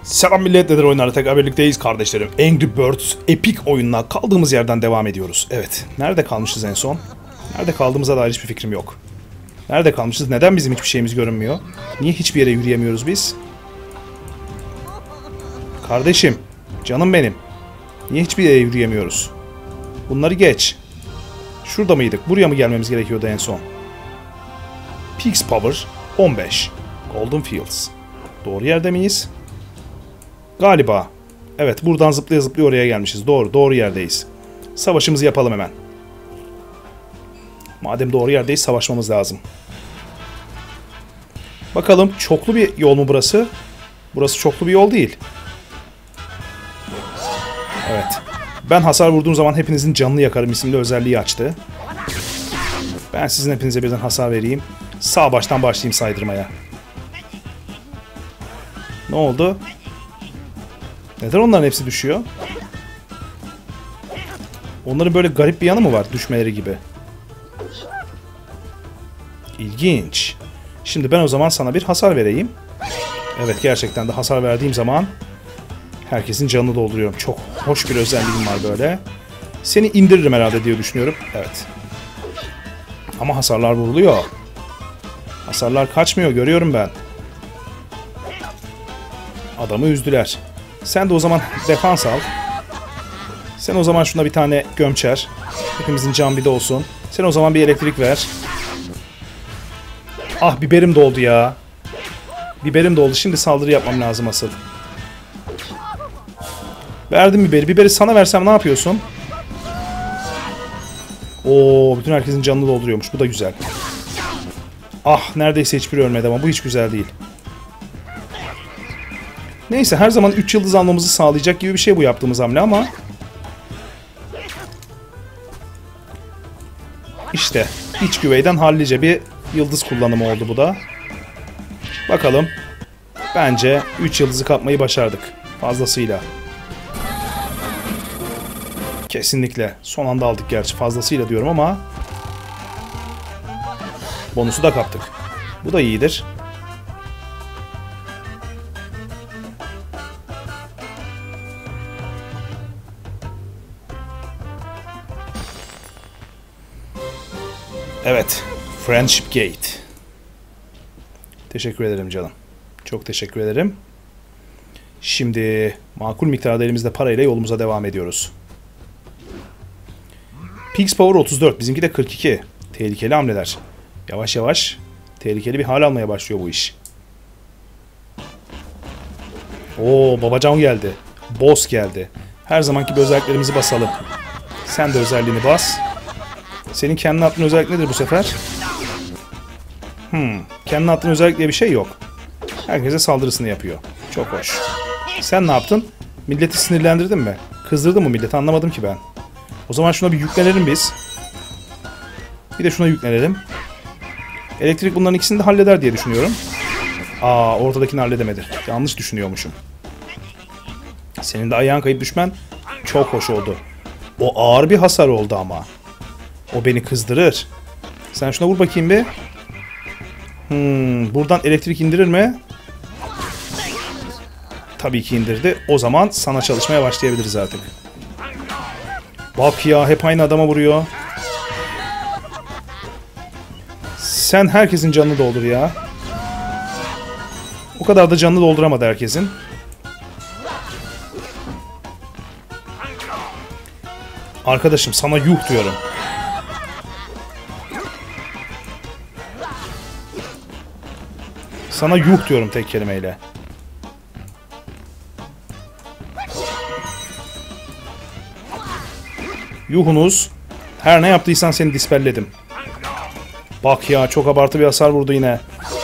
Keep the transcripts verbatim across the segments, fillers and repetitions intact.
Selam millet, nedir oyunlarla tekrar birlikteyiz kardeşlerim. Angry Birds Epic oyununa kaldığımız yerden devam ediyoruz. Evet, nerede kalmışız en son? Nerede kaldığımıza dair hiçbir fikrim yok. Nerede kalmışız? Neden bizim hiçbir şeyimiz görünmüyor? Niye hiçbir yere yürüyemiyoruz biz? Kardeşim, canım benim. Niye hiçbir yere yürüyemiyoruz? Bunları geç. Şurada mıydık? Buraya mı gelmemiz gerekiyordu en son? Peaks Power on beş. Golden Fields. Doğru yerde miyiz? Galiba. Evet, buradan zıplaya zıplaya oraya gelmişiz. Doğru, doğru yerdeyiz. Savaşımızı yapalım hemen. Madem doğru yerdeyiz, savaşmamız lazım. Bakalım, çoklu bir yol mu burası? Burası çoklu bir yol değil. Evet. Ben hasar vurduğum zaman hepinizin canını yakarım isimli özelliği açtı. Ben sizin hepinize birden hasar vereyim. Sağ baştan başlayayım saydırmaya. Ne oldu? Neden onların hepsi düşüyor? Onların böyle garip bir yanı mı var düşmeleri gibi? İlginç. Şimdi ben o zaman sana bir hasar vereyim. Evet, gerçekten de hasar verdiğim zaman herkesin canını dolduruyorum. Çok hoş bir özelliğim var böyle. Seni indiririm herhalde diye düşünüyorum. Evet. Ama hasarlar vuruluyor. Hasarlar kaçmıyor, görüyorum ben. Adamı üzdüler. Sen de o zaman defans al. Sen o zaman şuna bir tane gömçer. Hepimizin can bir de olsun. Sen o zaman bir elektrik ver. Ah, biberim doldu ya. Biberim doldu. Şimdi saldırı yapmam lazım asıl. Verdim biberi. Biberi sana versem ne yapıyorsun? Oo, bütün herkesin canını dolduruyormuş. Bu da güzel. Ah, neredeyse hiçbiri ölmedi ama bu hiç güzel değil. Neyse, her zaman üç yıldız almamızı sağlayacak gibi bir şey bu yaptığımız hamle ama... İşte iç güveyden hallice bir yıldız kullanımı oldu bu da. Bakalım. Bence üç yıldızı kapmayı başardık. Fazlasıyla. Kesinlikle. Son anda aldık gerçi. Fazlasıyla diyorum ama... Bonusu da kaptık. Bu da iyidir. Evet. Friendship Gate. Teşekkür ederim canım. Çok teşekkür ederim. Şimdi makul miktarda elimizde parayla yolumuza devam ediyoruz. Peaks Power otuz dört. Bizimki de kırk iki. Tehlikeli hamleler. Yavaş yavaş tehlikeli bir hal almaya başlıyor bu iş. Oo, babacan geldi. Boss geldi. Her zamanki gibi özelliklerimizi basalım. Sen de özelliğini bas. Senin kendine attığın özellik nedir bu sefer? Hmm, kendine attığın özellik diye bir şey yok. Herkese saldırısını yapıyor. Çok hoş. Sen ne yaptın? Milleti sinirlendirdin mi? Kızdırdın mı milleti? Anlamadım ki ben. O zaman şuna bir yüklenelim biz. Bir de şuna yüklenelim. Elektrik bunların ikisini de halleder diye düşünüyorum. Aa, ortadakini halledemedi. Yanlış düşünüyormuşum. Senin de ayağın kayıp düşmen çok hoş oldu. O ağır bir hasar oldu ama. O beni kızdırır. Sen şuna vur bakayım bir. Hmm, buradan elektrik indirir mi? Tabii ki indirdi. O zaman sana çalışmaya başlayabiliriz artık. Bak ya, hep aynı adama vuruyor. Sen herkesin canını doldur ya. O kadar da canını dolduramadı herkesin. Arkadaşım, sana yuh diyorum. Sana yuh diyorum tek kelimeyle. Yuhunuz. Her ne yaptıysan seni dispelledim. Bak ya, çok abartı bir hasar vurdu yine.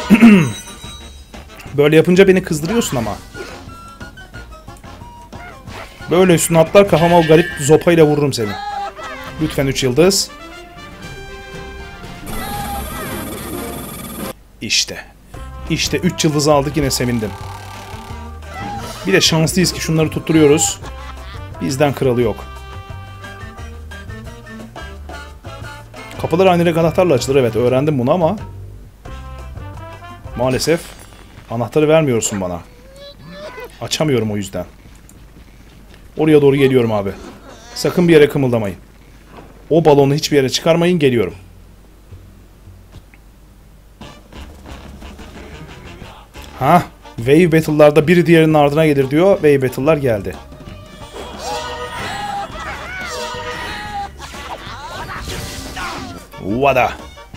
Böyle yapınca beni kızdırıyorsun ama. Böyle üstüne atlar, kafama o garip zopayla vururum seni. Lütfen üç yıldız. İşte. İşte üç yıldız aldık, yine sevindim. Bir de şanslıyız ki şunları tutturuyoruz. Bizden kralı yok. Kapılar aynı renk anahtarla açılır. Evet, öğrendim bunu ama maalesef anahtarı vermiyorsun bana. Açamıyorum o yüzden. Oraya doğru geliyorum abi. Sakın bir yere kımıldamayın. O balonu hiçbir yere çıkarmayın, geliyorum. Ha, Wave Battle'larda biri diğerinin ardına gelir diyor. Wave Battle'lar geldi. Vada.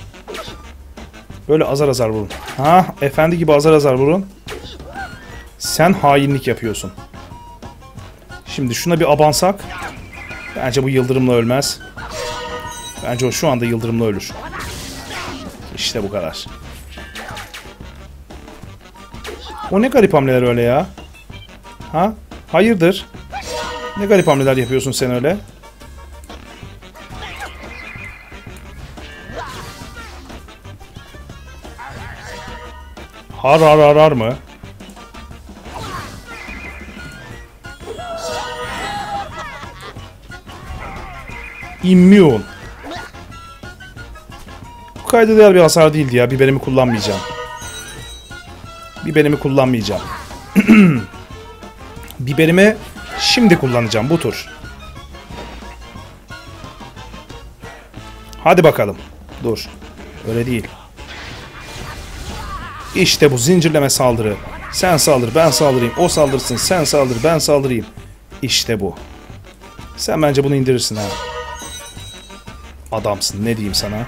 Böyle azar azar vurun. Ha, efendi gibi azar azar vurun. Sen hainlik yapıyorsun. Şimdi şuna bir abansak. Bence bu yıldırımla ölmez. Bence o şu anda yıldırımla ölür. İşte bu kadar. O ne garip hamleler öyle ya? Ha? Hayırdır? Ne garip hamleler yapıyorsun sen öyle? Har har har har mı? Immune. Bu kayda değer bir hasar değildi ya. Biberimi kullanmayacağım. Biberimi kullanmayacağım. Biberimi şimdi kullanacağım bu tur. Hadi bakalım. Dur. Öyle değil. İşte bu zincirleme saldırı. Sen saldır, ben saldırayım. O saldırsın, sen saldır, ben saldırayım. İşte bu. Sen bence bunu indirirsin ha. Adamsın, ne diyeyim sana.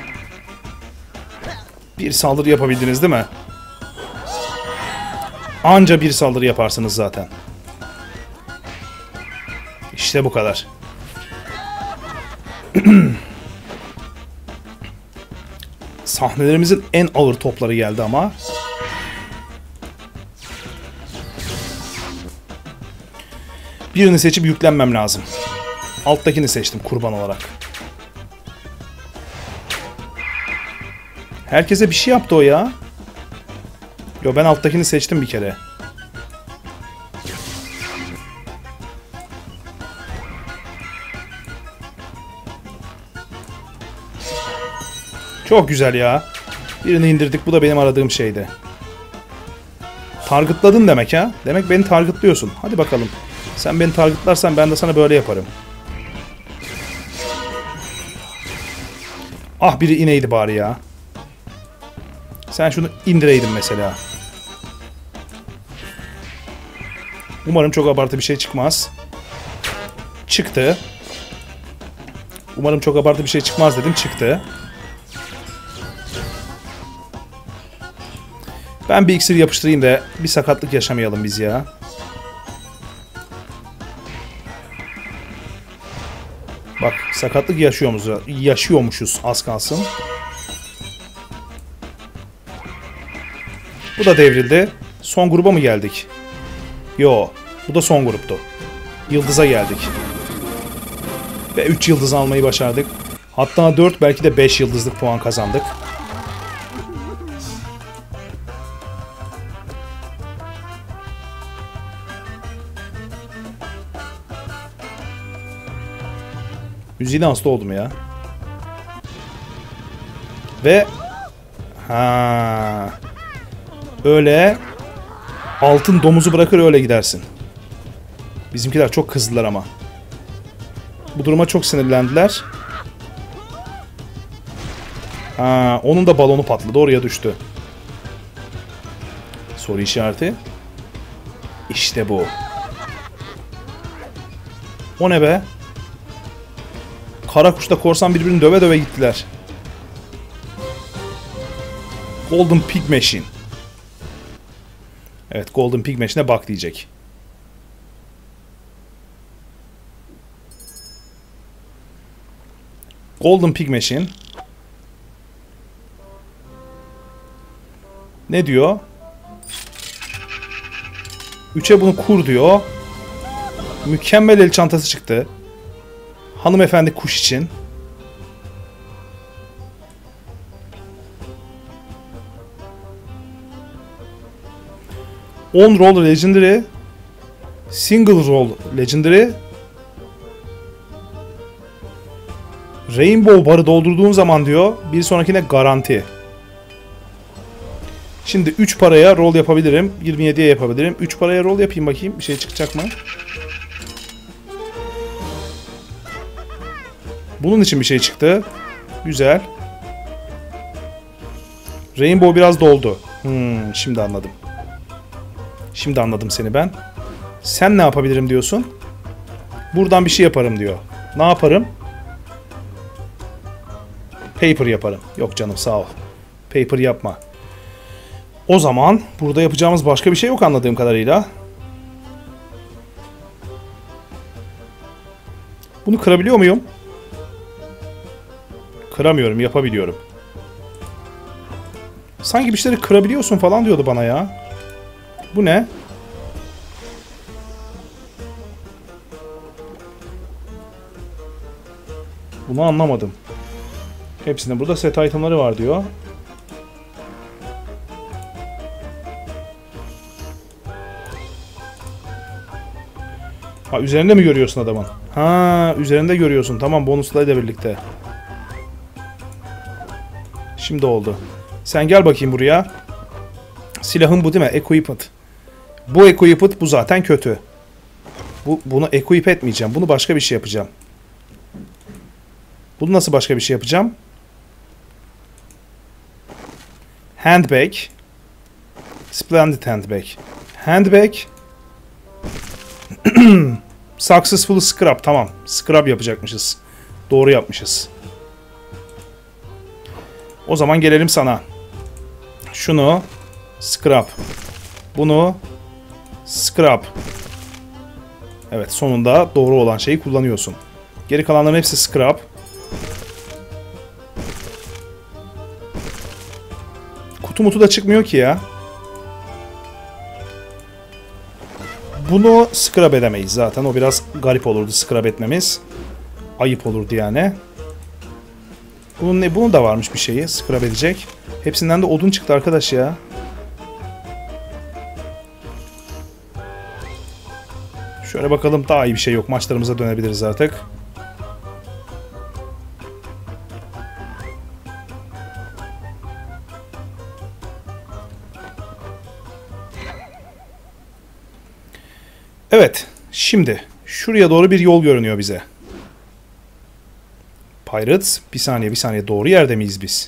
Bir saldırı yapabildiniz değil mi? Anca bir saldırı yaparsınız zaten. İşte bu kadar. Sahnelerimizin en ağır topları geldi ama. Birini seçip yüklenmem lazım. Alttakini seçtim kurban olarak. Herkese bir şey yaptı o ya. Yo, ben alttakini seçtim bir kere. Çok güzel ya. Birini indirdik. Bu da benim aradığım şeydi. Targetladın demek ha. Demek beni targetlıyorsun. Hadi bakalım. Sen beni targetlarsan ben de sana böyle yaparım. Ah, biri ineydi bari ya. Sen şunu indireydin mesela. Umarım çok abartı bir şey çıkmaz. Çıktı. Umarım çok abartı bir şey çıkmaz dedim. Çıktı. Ben bir iksir yapıştırayım da bir sakatlık yaşamayalım biz ya. Bak, sakatlık yaşıyormuşuz, yaşıyormuşuz az kalsın. Bu da devrildi. Son gruba mı geldik? Yo, bu da son gruptu. Yıldız'a geldik. Ve üç yıldız almayı başardık. Hatta dört, belki de beş yıldızlık puan kazandık. Müziğine hasta oldum ya. Ve ha öyle altın domuzu bırakır öyle gidersin. Bizimkiler çok kızdılar ama. Bu duruma çok sinirlendiler. Ha, onun da balonu patladı, oraya düştü. Soru işareti. İşte bu. O ne be? Kara kuşla korsan birbirini döve döve gittiler. Golden Pig Machine. Evet, Golden Pig Machine'e bak diyecek. Golden Pig Machine. Ne diyor? Üçe bunu kur diyor. Mükemmel el çantası çıktı. Hanımefendi kuş için. on roll legendary. Single roll legendary. Rainbow barı doldurduğun zaman diyor bir sonrakine garanti. Şimdi üç paraya rol yapabilirim. yirmi yediye yapabilirim. üç paraya rol yapayım bakayım. Bir şey çıkacak mı? Bunun için bir şey çıktı. Güzel. Rainbow biraz doldu. Hmm, şimdi anladım. Şimdi anladım seni ben. Sen ne yapabilirim diyorsun? Buradan bir şey yaparım diyor. Ne yaparım? Paper yaparım. Yok canım sağ ol. Paper yapma. O zaman burada yapacağımız başka bir şey yok anladığım kadarıyla. Bunu kırabiliyor muyum? Kıramıyorum, yapabiliyorum. Sanki bir şeyleri kırabiliyorsun falan diyordu bana ya. Bu ne? Bunu anlamadım. Hepsinde burada set itemları var diyor. Ha üzerinde mi görüyorsun adamın? Ha üzerinde görüyorsun. Tamam bonuslarıyla birlikte. Şimdi oldu. Sen gel bakayım buraya. Silahın bu değil mi? Equipment. Bu equipment bu zaten kötü. Bu, bunu equip etmeyeceğim. Bunu başka bir şey yapacağım. Bunu nasıl başka bir şey yapacağım? Handbag. Splendid handbag. Handbag. Successful scrap. Tamam. Scrap yapacakmışız. Doğru yapmışız. O zaman gelelim sana. Şunu scrap. Bunu scrap. Evet sonunda doğru olan şeyi kullanıyorsun. Geri kalanların hepsi scrap. Kutu mutu da çıkmıyor ki ya. Bunu scrap edemeyiz zaten. O biraz garip olurdu scrap etmemiz. Ayıp olurdu yani. Bunun ne? Bunun da varmış bir şeyi. Scrap edecek. Hepsinden de odun çıktı arkadaş ya. Şöyle bakalım daha iyi bir şey yok. Maçlarımıza dönebiliriz artık. Evet. Şimdi şuraya doğru bir yol görünüyor bize. Pirates. Bir saniye bir saniye. Doğru yerde miyiz biz?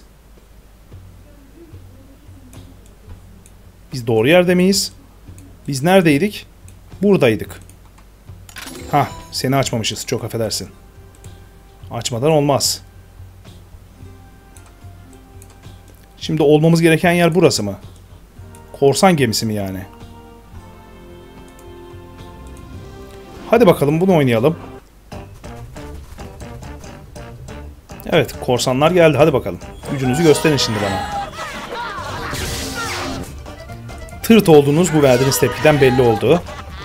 Biz doğru yerde miyiz? Biz neredeydik? Buradaydık. Hah. Seni açmamışız. Çok affedersin. Açmadan olmaz. Şimdi olmamız gereken yer burası mı? Korsan gemisi mi yani? Hadi bakalım bunu oynayalım. Evet korsanlar geldi. Hadi bakalım. Gücünüzü gösterin şimdi bana. Tırt olduğunuz bu verdiğiniz tepkiden belli oldu.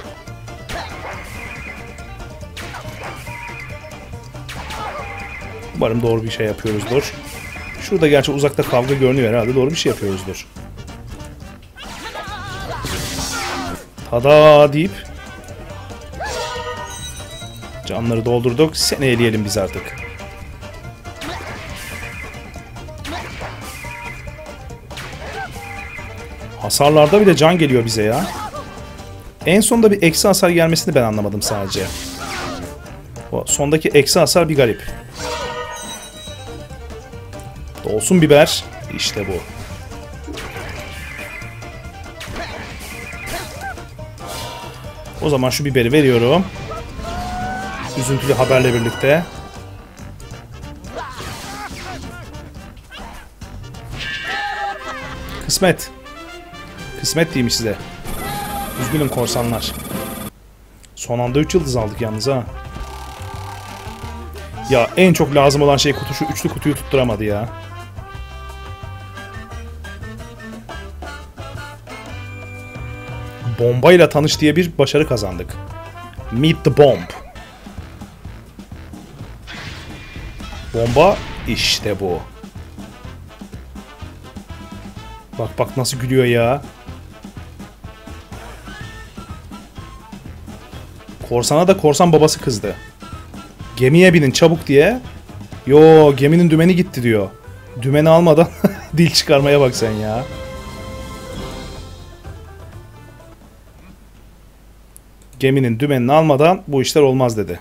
Umarım doğru bir şey yapıyoruzdur. Şurada gerçi uzakta kavga görünüyor herhalde. Doğru bir şey yapıyoruzdur. Tada deyip canları doldurduk. Seni eleyelim biz artık. Hasarlarda bile can geliyor bize ya. En sonunda bir eksi hasar gelmesini ben anlamadım sadece. O sondaki eksi hasar bir garip. Dolsun biber. İşte bu. O zaman şu biberi veriyorum. Üzüntülü haberle birlikte. Kısmet. Kısmet diyeyim size. Üzgünüm korsanlar. Son anda üç yıldız aldık yalnız ha. Ya en çok lazım olan şey kutu şu üçlü kutuyu tutturamadı ya. Bombayla tanış diye bir başarı kazandık. Meet the bomb. Bomba işte bu. Bak bak nasıl gülüyor ya. Korsana da korsan babası kızdı. Gemiye binin çabuk diye. Yo geminin dümeni gitti diyor. Dümeni almadan dil çıkarmaya bak sen ya. geminin dümenini almadan bu işler olmaz dedi.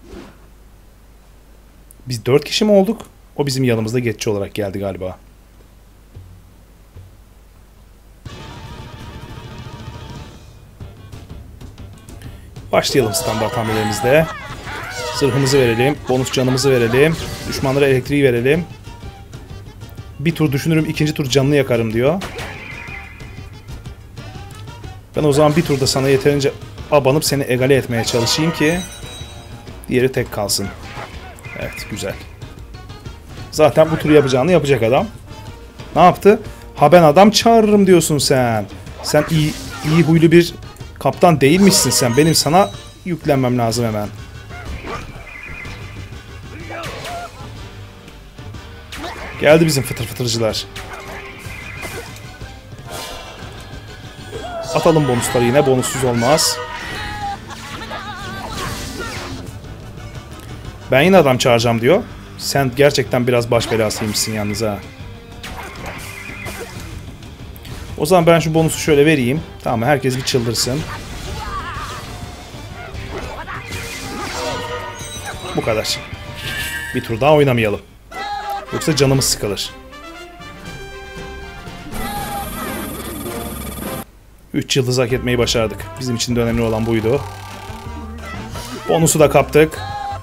Biz dört kişi mi olduk? O bizim yanımızda geçici olarak geldi galiba. Başlayalım standart hamlelerimizde. Zırhımızı verelim. Bonus canımızı verelim. Düşmanlara elektriği verelim. Bir tur düşünürüm, ikinci tur canını yakarım diyor. Ben o zaman bir turda sana yeterince abanıp seni egale etmeye çalışayım ki diğeri tek kalsın. Evet, güzel. Zaten bu turu yapacağını yapacak adam. Ne yaptı? Ha ben adam çağırırım diyorsun sen. Sen iyi, iyi huylu bir kaptan değilmişsin sen. Benim sana yüklenmem lazım hemen. Geldi bizim fıtır fıtırcılar. Atalım bonusları yine. Bonussuz olmaz. Ben yine adam çağıracağım diyor. Sen gerçekten biraz baş belasıymışsın yalnız ha. O zaman ben şu bonusu şöyle vereyim. Tamam, herkes bir çıldırsın. Bu kadar. Bir tur daha oynamayalım. Yoksa canımız sıkılır. üç yıldız hak etmeyi başardık. Bizim için de önemli olan buydu. Bonusu da kaptık.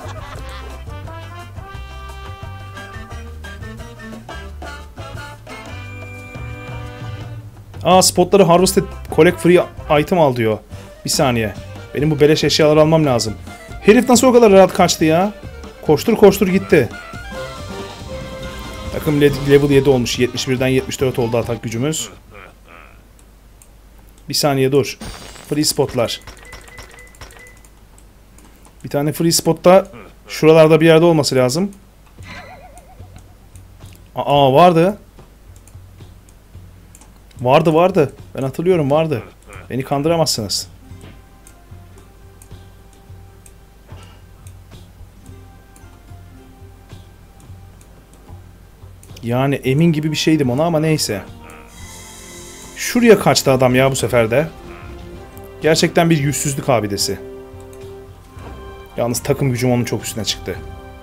Aa, spotları harvest et, collect free item al diyor. Bir saniye. Benim bu beleş eşyaları almam lazım. Herif nasıl o kadar rahat kaçtı ya? Koştur koştur gitti. Takım level yedi olmuş. yetmiş birden yetmiş dört oldu atak gücümüz. Bir saniye dur. Free spotlar. Bir tane free spotta şuralarda bir yerde olması lazım. Aa, vardı. Vardı vardı. Ben hatırlıyorum, vardı. Beni kandıramazsınız. Yani emin gibi bir şeydim ona ama neyse. Şuraya kaçtı adam ya bu sefer de. Gerçekten bir yüzsüzlük abidesi. Yalnız takım gücüm onun çok üstüne çıktı.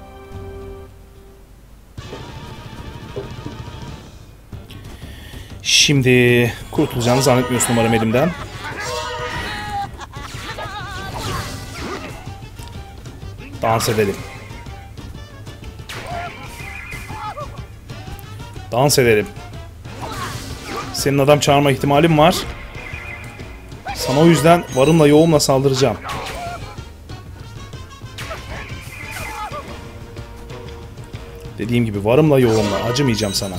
Şimdi kurtulacağını zannetmiyorsun umarım elimden. Dans edelim. Dans edelim. Senin adam çağırma ihtimalim var. Sana o yüzden varımla yoğumla saldıracağım. Dediğim gibi varımla yoğumla acımayacağım sana.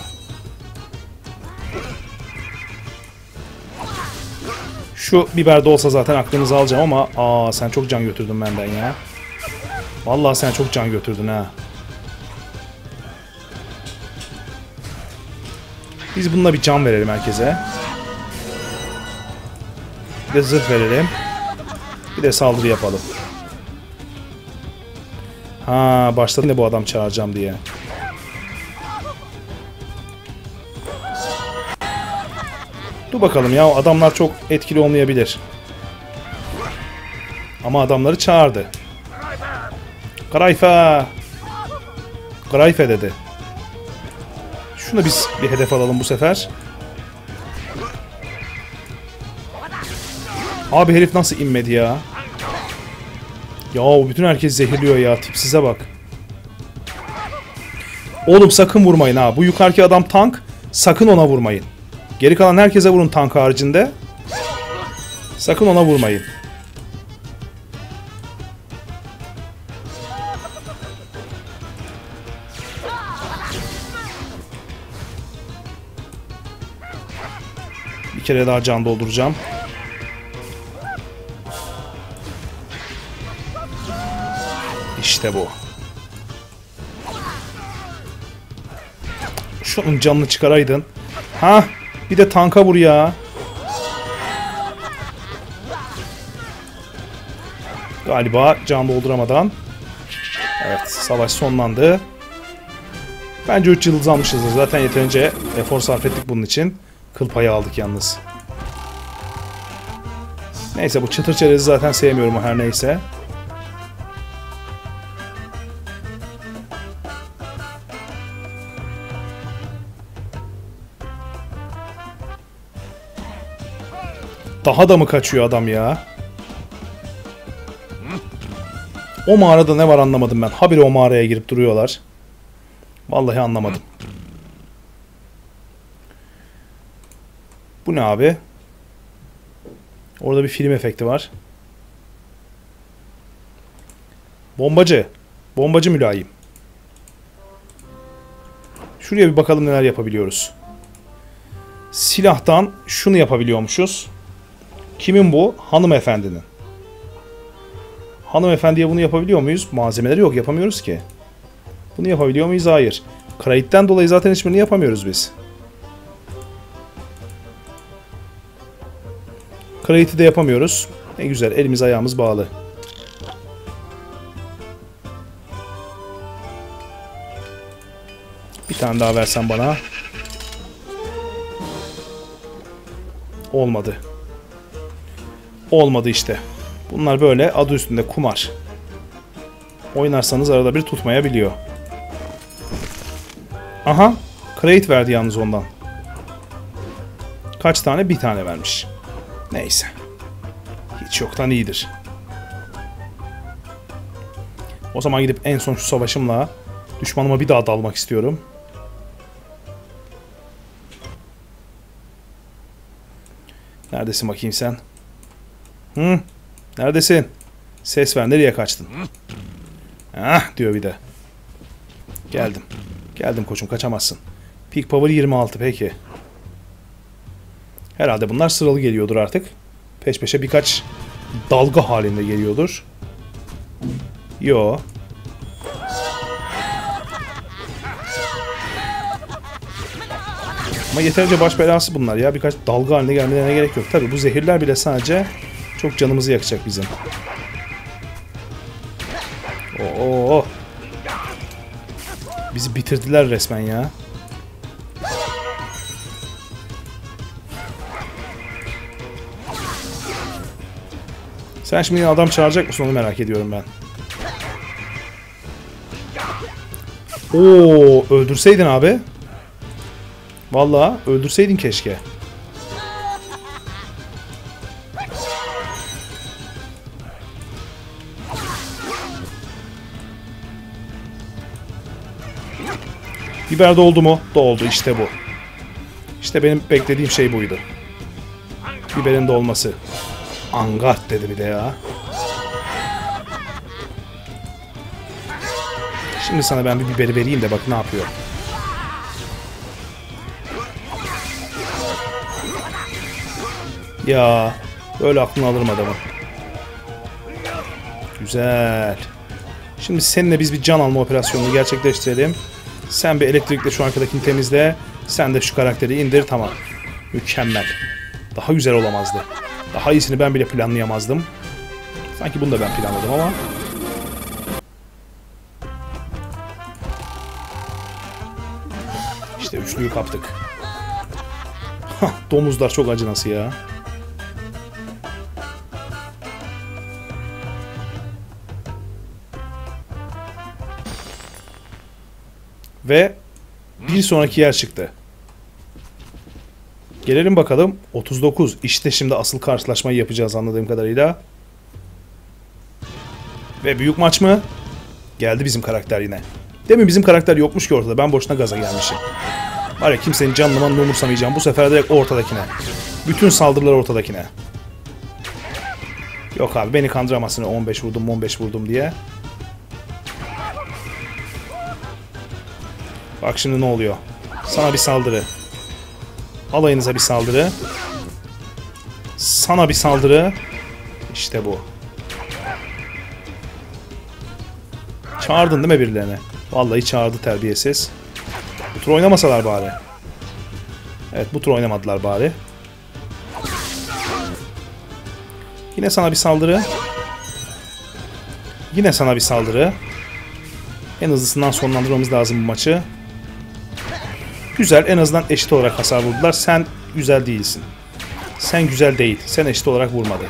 Şu biber de olsa zaten aklınızı alacağım ama aa, sen çok can götürdün benden ya. Vallahi sen çok can götürdün ha. Biz bununla bir can verelim herkese. Bir de zırh verelim. Bir de saldırı yapalım. Ha, başladı ne bu adam çağıracağım diye. Dur bakalım ya, adamlar çok etkili olmayabilir. Ama adamları çağırdı. Grayfe! Grayfe dedi. Şunu biz bir hedef alalım bu sefer. Abi herif nasıl inmedi ya? Ya bütün herkes zehirliyor ya. Tipsize bak. Oğlum sakın vurmayın ha. Bu yukarıki adam tank. Sakın ona vurmayın. Geri kalan herkese vurun tank haricinde. Sakın ona vurmayın. Bir kere daha can dolduracağım. İşte bu. Şunun canını çıkaraydın. Ha, bir de tanka vur ya. Galiba can dolduramadan. Evet, savaş sonlandı. Bence üç yıldız almışızdır. Zaten yeterince efor sarf ettik bunun için. Kıl payı aldık yalnız. Neyse, bu çıtır çerezi zaten sevmiyorum, o her neyse. Daha da mı kaçıyor adam ya? O mağarada ne var anlamadım ben. Habire o mağaraya girip duruyorlar. Vallahi anlamadım. Bu ne abi? Orada bir film efekti var. Bombacı. Bombacı mülayim. Şuraya bir bakalım neler yapabiliyoruz. Silahtan şunu yapabiliyormuşuz. Kimin bu? Hanımefendinin. Hanımefendiye bunu yapabiliyor muyuz? Malzemeleri yok, yapamıyoruz ki. Bunu yapabiliyor muyuz? Hayır. Krayitten dolayı zaten hiçbirini yapamıyoruz biz. Krayiti de yapamıyoruz. Ne güzel, elimiz ayağımız bağlı. Bir tane daha versen bana. Olmadı. Olmadı işte. Bunlar böyle adı üstünde kumar. Oynarsanız arada bir tutmayabiliyor. Aha. Crate verdi yalnız ondan. Kaç tane? Bir tane vermiş. Neyse. Hiç yoktan iyidir. O zaman gidip en son şu savaşımla düşmanıma bir daha dalmak istiyorum. Neredesin bakayım sen? Hı? Neredesin? Ses ver. Nereye kaçtın? Ah diyor bir de. Geldim. Geldim koçum, kaçamazsın. Peak Power yirmi altı peki. Herhalde bunlar sıralı geliyordur artık. Peş peşe birkaç dalga halinde geliyordur. Yo. Ama yeterince baş belası bunlar ya. Birkaç dalga haline gelmelerine gerek yok. Tabi bu zehirler bile sadece çok canımızı yakacak bizim. Oo. Bizi bitirdiler resmen ya. Sen şimdi yine adam çağıracak mısın, onu merak ediyorum ben. Oo, öldürseydin abi. Vallahi öldürseydin keşke. Biber doldu mu? Doldu, işte bu. İşte benim beklediğim şey buydu. Biberin dolması. Angart dedi bir de ya. Şimdi sana ben bir biberi vereyim de bak ne yapıyor. Ya böyle aklını alırım adamın. Güzel. Şimdi seninle biz bir can alma operasyonunu gerçekleştirelim. Sen bir elektrikle şu arkadakini temizle. Sen de şu karakteri indir, tamam. Mükemmel. Daha güzel olamazdı. Daha iyisini ben bile planlayamazdım. Sanki bunu da ben planladım ama. İşte üçlüyü kaptık. Hah, domuzlar çok acınası ya. Ve bir sonraki yer çıktı. Gelelim bakalım. otuz dokuz. İşte şimdi asıl karşılaşmayı yapacağız anladığım kadarıyla. Ve büyük maç mı? Geldi bizim karakter yine. Demin bizim karakter yokmuş ki ortada. Ben boşuna gaza gelmişim. Var ya, kimsenin canını manını umursamayacağım. Bu sefer direkt ortadakine. Bütün saldırılar ortadakine. Yok abi, beni kandıramazsın on beş vurdum on beş vurdum diye. Bak şimdi ne oluyor. Sana bir saldırı. Alayınıza bir saldırı. Sana bir saldırı. İşte bu. Çağırdın değil mi birilerine? Vallahi çağırdı terbiyesiz. Bu tur oynamasalar bari. Evet, bu tur oynamadılar bari. Yine sana bir saldırı. Yine sana bir saldırı. En hızlısından sonlandırmamız lazım bu maçı. Güzel, en azından eşit olarak hasar vurdular. Sen güzel değilsin. Sen güzel değil. Sen eşit olarak vurmadı.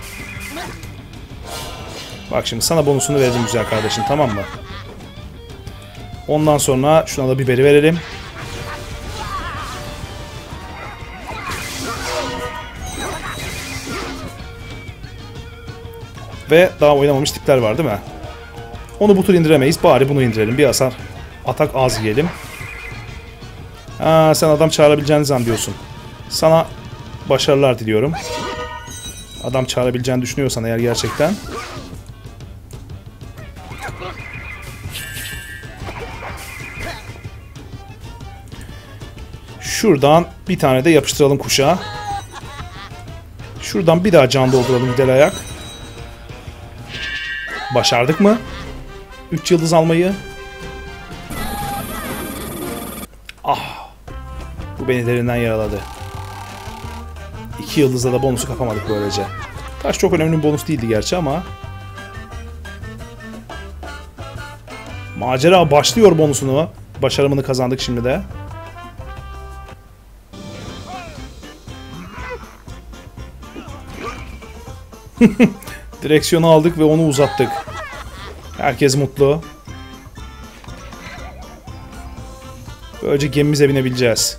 Bak şimdi sana bonusunu verdim güzel kardeşim, tamam mı? Ondan sonra şuna da biberi verelim. Ve daha oynamamış tipler var değil mi? Onu bu tur indiremeyiz. Bari bunu indirelim. Bir hasar. Atak az yiyelim. Aa, sen adam çağırabileceğini zannediyorsun. Sana başarılar diliyorum. Adam çağırabileceğini düşünüyorsan eğer gerçekten. Şuradan bir tane de yapıştıralım kuşağa. Şuradan bir daha can dolduralım gider ayak. Başardık mı? üç yıldız almayı. Ah. Bu beni derinden yaraladı. iki yıldızla da bonusu kapamadık böylece. Taş çok önemli bir bonus değildi gerçi ama. Macera başlıyor bonusunu. Başarımını kazandık şimdi de. Direksiyonu aldık ve onu uzattık. Herkes mutlu. Böylece gemimize binebileceğiz.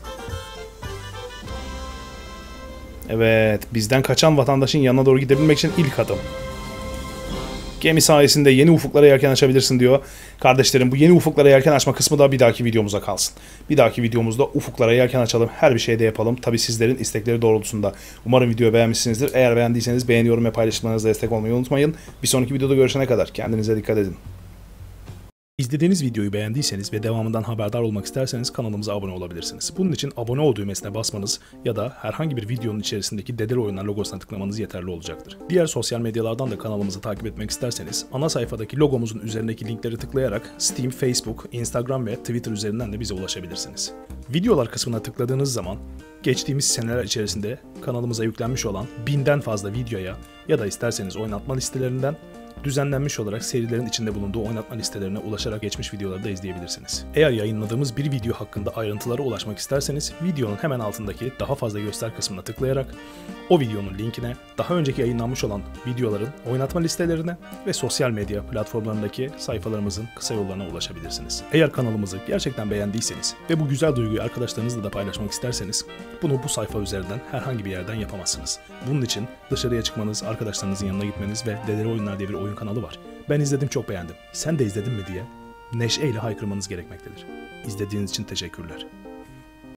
Evet, bizden kaçan vatandaşın yanına doğru gidebilmek için ilk adım. Gemi sayesinde yeni ufuklara yelken açabilirsin diyor. Kardeşlerim, bu yeni ufuklara yelken açma kısmı da bir dahaki videomuza kalsın. Bir dahaki videomuzda ufuklara yelken açalım. Her bir şeyde yapalım. Tabi sizlerin istekleri doğrultusunda. Umarım videoyu beğenmişsinizdir. Eğer beğendiyseniz beğeni, yorum ve paylaşımlarınızla destek olmayı unutmayın. Bir sonraki videoda görüşene kadar kendinize dikkat edin. İzlediğiniz videoyu beğendiyseniz ve devamından haberdar olmak isterseniz kanalımıza abone olabilirsiniz. Bunun için abone ol düğmesine basmanız ya da herhangi bir videonun içerisindeki Dedeli Oyunlar logosuna tıklamanız yeterli olacaktır. Diğer sosyal medyalardan da kanalımızı takip etmek isterseniz ana sayfadaki logomuzun üzerindeki linkleri tıklayarak Steam, Facebook, Instagram ve Twitter üzerinden de bize ulaşabilirsiniz. Videolar kısmına tıkladığınız zaman geçtiğimiz seneler içerisinde kanalımıza yüklenmiş olan binden fazla videoya ya da isterseniz oynatma listelerinden düzenlenmiş olarak serilerin içinde bulunduğu oynatma listelerine ulaşarak geçmiş videoları da izleyebilirsiniz. Eğer yayınladığımız bir video hakkında ayrıntılara ulaşmak isterseniz videonun hemen altındaki daha fazla göster kısmına tıklayarak o videonun linkine, daha önceki yayınlanmış olan videoların oynatma listelerine ve sosyal medya platformlarındaki sayfalarımızın kısa yollarına ulaşabilirsiniz. Eğer kanalımızı gerçekten beğendiyseniz ve bu güzel duyguyu arkadaşlarınızla da paylaşmak isterseniz bunu bu sayfa üzerinden herhangi bir yerden yapamazsınız. Bunun için dışarıya çıkmanız, arkadaşlarınızın yanına gitmeniz ve Dedeli Oyunlar diye bir oyun kanalı var. Ben izledim, çok beğendim. Sen de izledin mi diye neşeyle haykırmanız gerekmektedir. İzlediğiniz için teşekkürler.